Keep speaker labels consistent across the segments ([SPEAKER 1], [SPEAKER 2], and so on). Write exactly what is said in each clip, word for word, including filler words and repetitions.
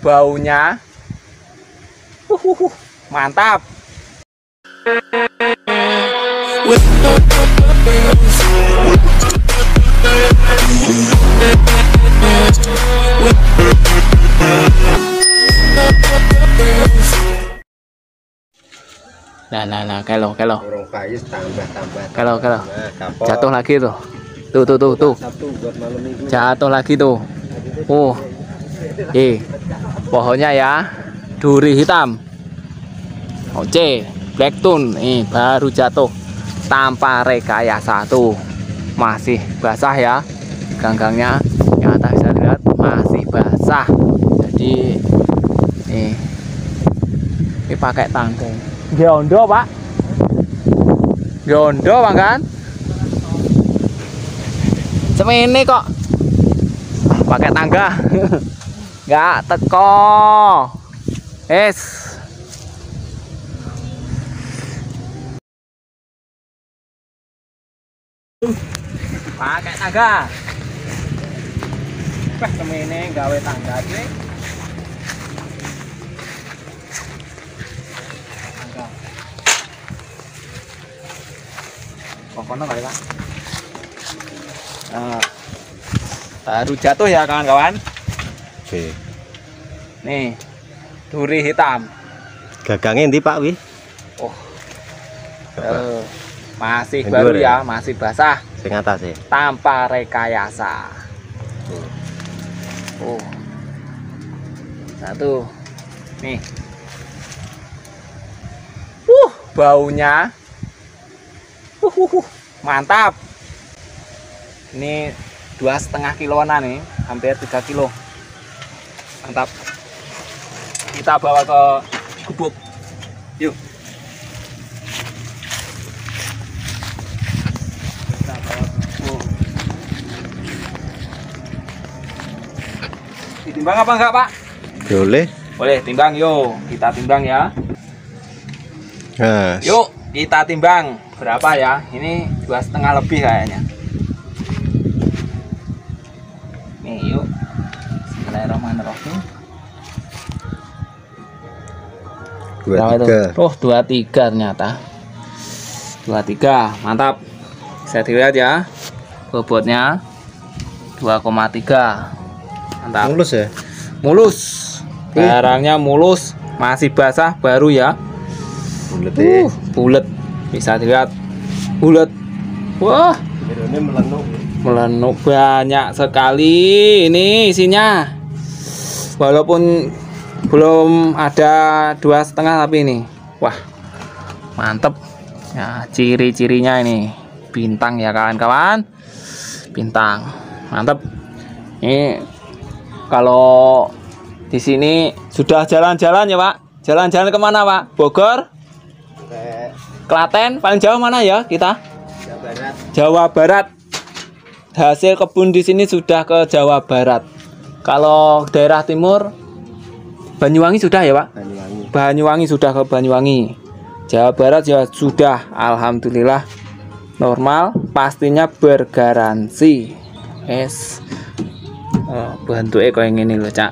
[SPEAKER 1] baunya. Uh, mantap. Nah, nah, nah, kalau, kalau, kalau, kalau, jatuh lagi tuh, tuh, tuh, tuh, tuh, jatuh lagi tuh. Oh, eh, pohonnya ya, duri hitam, oce, blacktun, eh, baru jatuh, tanpa rekayasa tuh, masih basah ya, ganggangnya, yang atas bisa lihat masih basah. Jadi, nih, ini pakai tangkai. Gondo pak, gondo bang kan, semene kok, pakai tangga, nggak teko, es, pakai tangga, wah semene gawe tangga sih. Pokoknya kali pak, nah, baru jatuh ya kawan-kawan.
[SPEAKER 2] Oke.
[SPEAKER 1] Nih, duri hitam.
[SPEAKER 2] Gagangnya nanti pak wi.
[SPEAKER 1] Oh, uh, masih baru ya, masih basah.
[SPEAKER 2] Sing atas ya.
[SPEAKER 1] Tanpa rekayasa. Oh, satu, nih. Uh, baunya. Uh, uh, uh, mantap. Ini dua setengah kiloan nih, hampir tiga kilo. Mantap. Kita bawa ke gubuk. Yuk. Kita bawa ke gubuk. Ditimbang apa enggak pak?
[SPEAKER 2] Boleh.
[SPEAKER 1] Boleh timbang, yuk. Kita timbang ya.
[SPEAKER 2] Nah.
[SPEAKER 1] Yuk, kita timbang. Berapa ya? Ini dua setengah lebih kayaknya. Nih yuk. Bismillahirrahmanirrahim.
[SPEAKER 2] Dua tiga.
[SPEAKER 1] Oh dua tiga ternyata. Dua tiga, mantap. Saya dilihat ya. Bobotnya dua koma tiga. Mantap.
[SPEAKER 2] Mulus ya?
[SPEAKER 1] Mulus. Barangnya mulus, masih basah, baru ya.
[SPEAKER 2] Bulet ya.
[SPEAKER 1] Uh, bulet. Bisa dilihat bulat. Wah,
[SPEAKER 2] ini melenuk
[SPEAKER 1] melenuk banyak sekali ini isinya, walaupun belum ada dua setengah tapi ini wah mantep ya. Ciri-cirinya ini bintang ya kawan-kawan, bintang mantep. Ini kalau di sini sudah jalan-jalan ya pak, jalan-jalan kemana pak? Bogor, Klaten, paling jauh mana ya kita?
[SPEAKER 2] Jawa Barat.
[SPEAKER 1] Jawa Barat. Hasil kebun di sini sudah ke Jawa Barat. Kalau daerah timur, Banyuwangi sudah ya pak?
[SPEAKER 2] Banyuwangi.
[SPEAKER 1] Banyuwangi sudah ke Banyuwangi. Jawa Barat ya sudah, alhamdulillah normal, pastinya bergaransi. Es, oh, bentuknya kayak gini loh cak.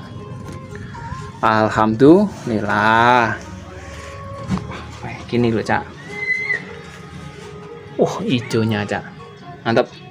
[SPEAKER 1] Alhamdulillah. Kayak gini loh cak. Uh, hijaunya cak, mantap.